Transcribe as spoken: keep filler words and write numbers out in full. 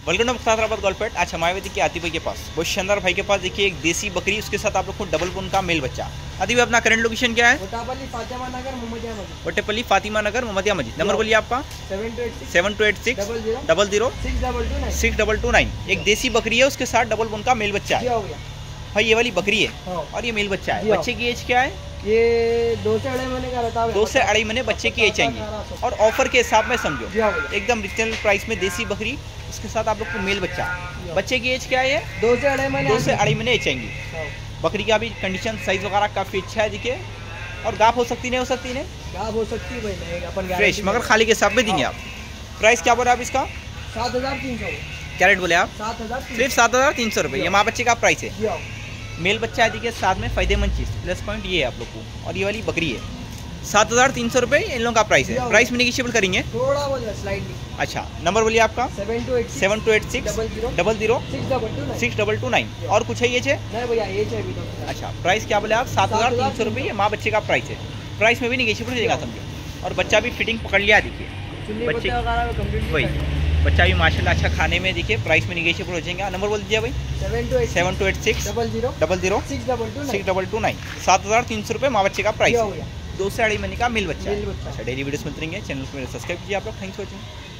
Welcome to Faisalabad गोलपेट। आज हमारे देखिए आतिफ भाई के पास बहुत शानदार भाई के पास देखिए एक देसी बकरी, उसके साथ आप लोग को डबल बोन का मेल बच्चा। आतिफ भाई अपना करंट लोकेशन क्या है? वटापल्ली फातिमा नगर मोहम्मदिया मस्जिद। वटेपल्ली फातिमा नगर मोहम्मदिया मस्जिद। नंबर बोलिए आपका seven two eight six seven two eight six double zero double zero six double two nine six double two nine. एक देसी बकरी है, उसके साथ डबल बोन का मेल बच्चा है भाई। ये वाली बकरी है हाँ। और ये मेल बच्चा है। बच्चे की एज क्या है? ये दो से अढ़ाई महीने का रहता है। दो से अढ़ाई महीने बच्चे की एज चाहिए और ऑफर के हिसाब में समझो एकदम रिजनेबल प्राइस में देसी बकरी, उसके साथ आप लोग को मेल बच्चा। बच्चे की एज क्या है? दो से अढ़ाई महीने दो से अढ़ाई महीने एज चाहिए। बकरी का भी कंडीशन साइज वगैरह काफ़ी अच्छा है दिखे। और गाप हो सकती नहीं हो सकती नहीं गाप हो सकती है भाई, अपन फ्रेश मगर खाली के हिसाब में देंगे आप। प्राइस क्या बोल रहे हैं आप इसका? सात हजार तीन सौ क्या रेट बोले आप? सात हजार सिर्फ सात हज़ार तीन सौ रुपये। ये माँ बच्चे का प्राइस है। जी मेल बच्चा है देखिए, साथ में फायदेमंद चीज़ प्लस पॉइंट ये है आप लोग को। और ये वाली बकरी है, सात हज़ार तीन सौ रुपये इन लोगों का प्राइस है। प्राइस में निगेशिएबल करेंगे थोड़ा बहुत स्लाइडली। अच्छा, नंबर बोलिए आपका? Seven two eight seven two eight six double zero double zero six double two nine six double two nine. और कुछ है ये छे? नहीं भैया ये चाहिए अभी तो। अच्छा, प्राइस क्या बोले आप? सात हज़ार तीन सौ रुपये। ये माँ बच्चे का प्राइस है। प्राइस में भी निगेशिएबल हो जाएगा समझो। और बच्चा भी फिटिंग पकड़ लिया देखिए बच्चे वही। बच्चा भी माशाल्लाह अच्छा खाने में देखिए। प्राइस में निगेशिएबल हो जाएगा। नंबर बोल दीजिए भाई? Seven two eight seven two eight six double zero double zero six double two six double two nine. सात हज़ार तीन सौ रुपये माँ बच्चे का प्राइस है। दो से अढ़ाई महीने का मिल बच्चा। मिल बच्चा। अच्छा, डेली वीडियोस मिलते रहेंगे। चैनल को मेरे सब्सक्राइब कीजिए आप लोग। Thanks for watching.